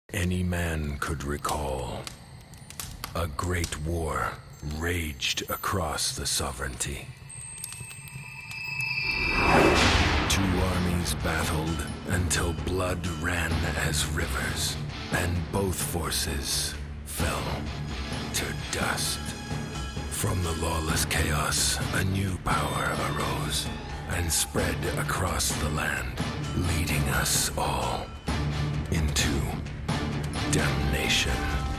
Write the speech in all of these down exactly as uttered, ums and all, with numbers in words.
Any man could recall. A great war raged across the sovereignty. Two armies battled until blood ran as rivers, and both forces fell to dust. From the lawless chaos, a new power arose and spread across the land, leading us all into damnation.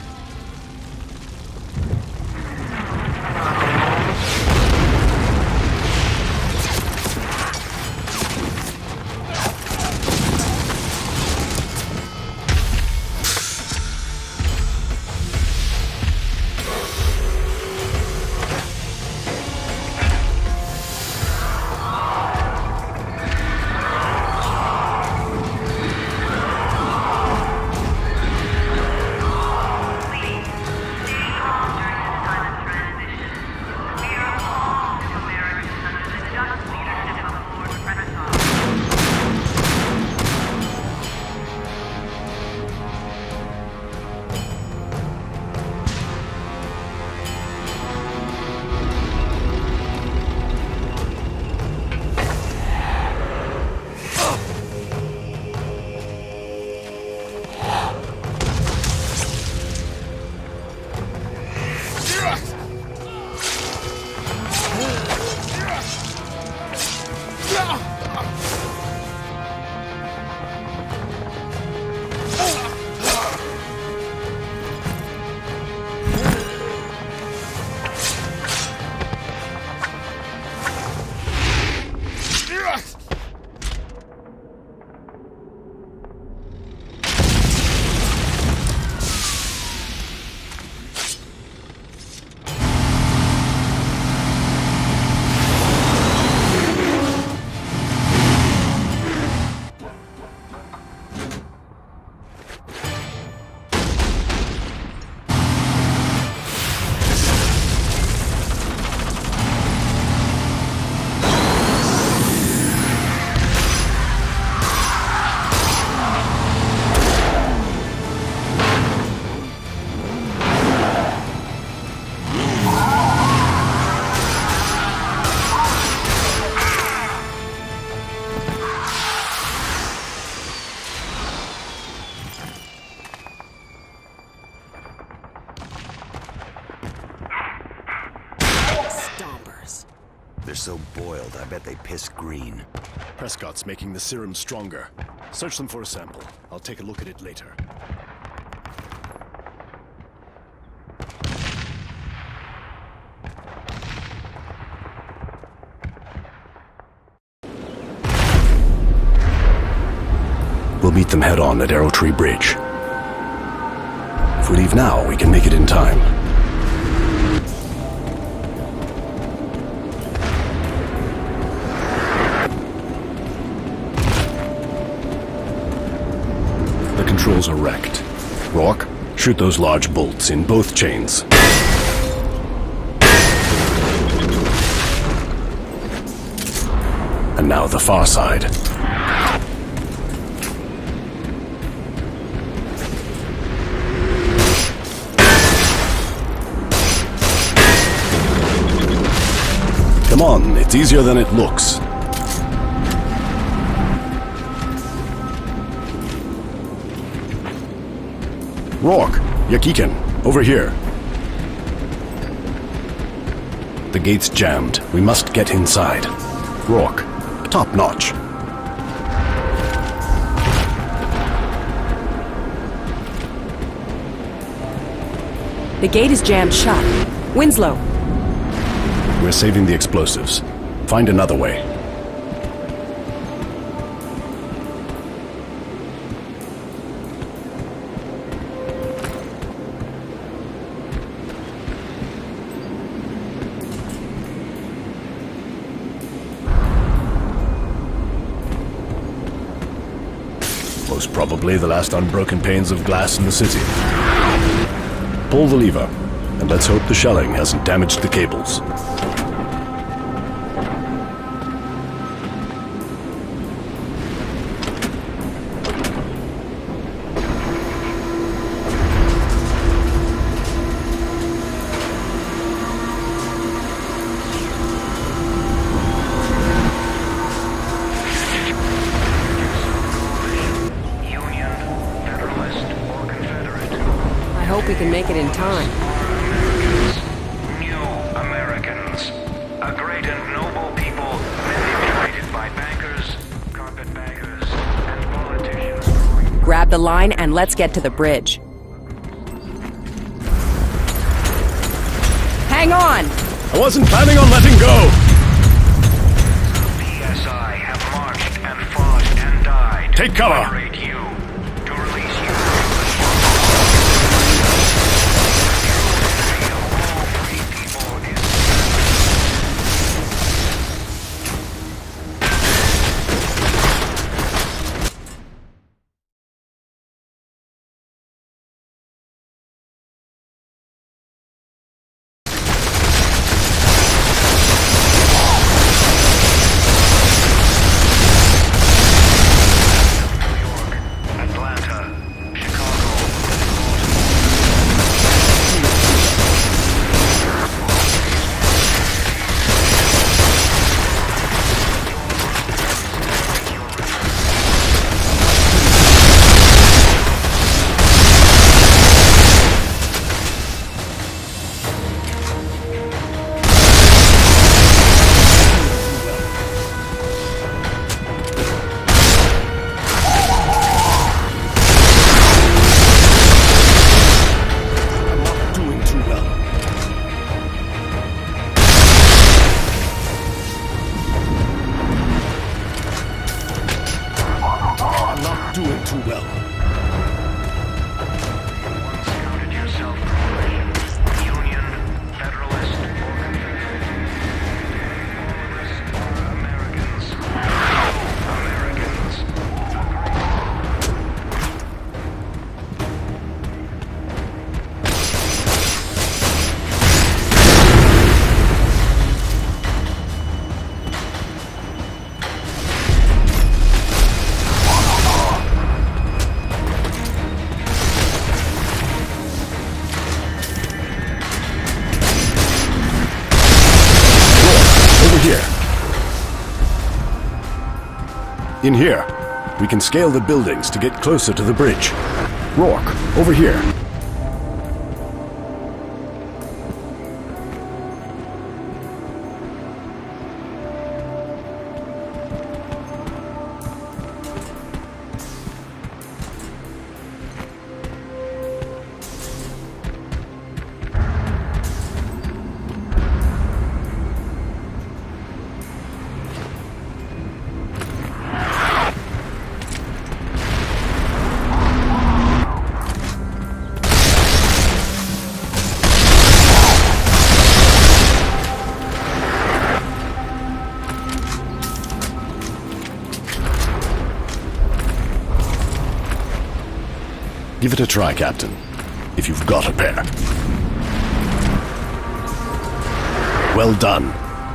They're so boiled, I bet they piss green. Prescott's making the serum stronger. Search them for a sample. I'll take a look at it later. We'll meet them head-on at Arrow Tree Bridge. If we leave now, we can make it in time. The controls are wrecked. Rourke, shoot those large bolts in both chains. And now the far side. Come on, it's easier than it looks. Rourke, Yakikin, over here. The gate's jammed. We must get inside. Rourke, top notch. The gate is jammed shut. Winslow. We're saving the explosives. Find another way. Most probably the last unbroken panes of glass in the city. Pull the lever, and let's hope the shelling hasn't damaged the cables. hope we can make it in time. New Americans. A great and noble people manipulated by bankers, carpetbaggers, and politicians. Grab the line and let's get to the bridge. Hang on! I wasn't planning on letting go! P S I have marched and fought and died. Take cover! To liberate you. To release you. All free people is doing too well. once counted yourself Union, Federalist, or Confederate. All of us are Americans. Americans. Here. In here, we can scale the buildings to get closer to the bridge. Rourke, over here. Give it a try, Captain, if you've got a pair. Well done.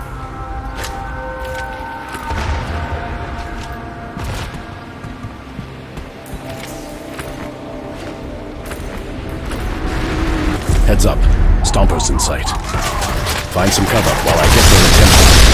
Heads up. Stompers in sight. Find some cover while I get their attention.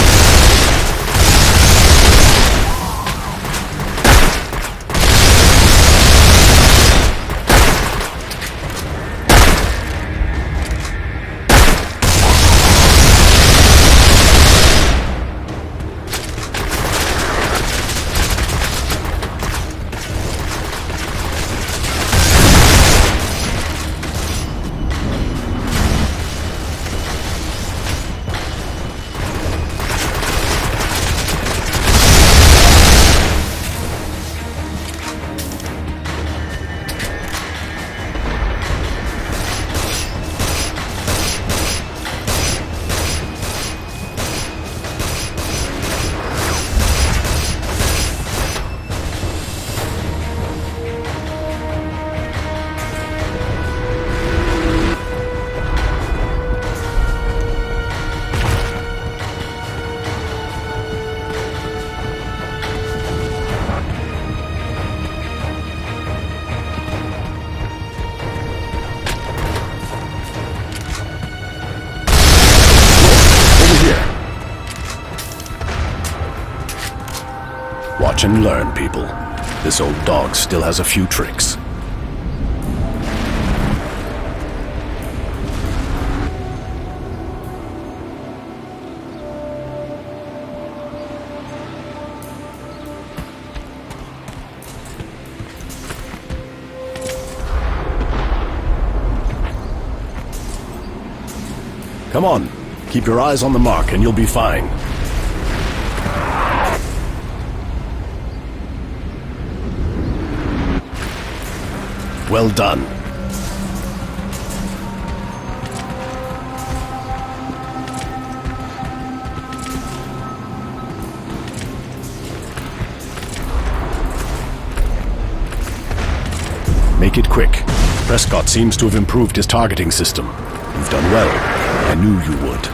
Watch and learn, people. This old dog still has a few tricks. Come on. Keep your eyes on the mark and you'll be fine. Well done. Make it quick. Prescott seems to have improved his targeting system. You've done well. I knew you would.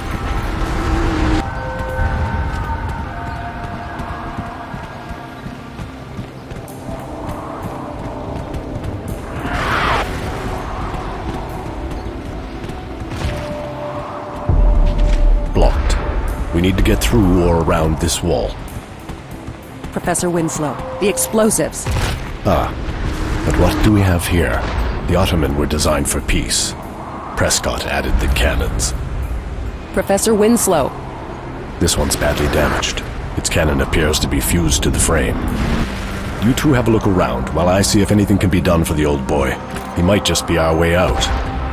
Blocked. We need to get through or around this wall. Professor Winslow, the explosives. Ah. But what do we have here? The Ottoman were designed for peace. Prescott added the cannons. Professor Winslow. This one's badly damaged. Its cannon appears to be fused to the frame. You two have a look around while I see if anything can be done for the old boy. He might just be our way out.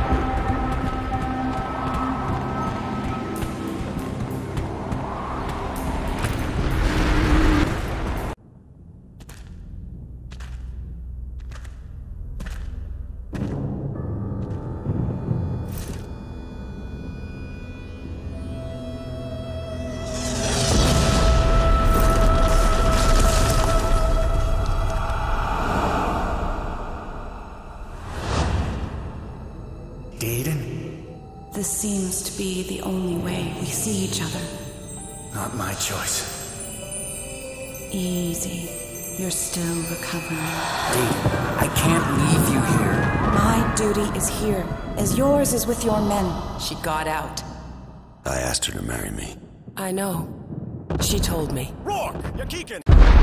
This seems to be the only way we see each other. Not my choice. Easy. You're still recovering. Dee, I can't leave you here. My duty is here, as yours is with your men. She got out. I asked her to marry me. I know. She told me. Rourke, you're kicking!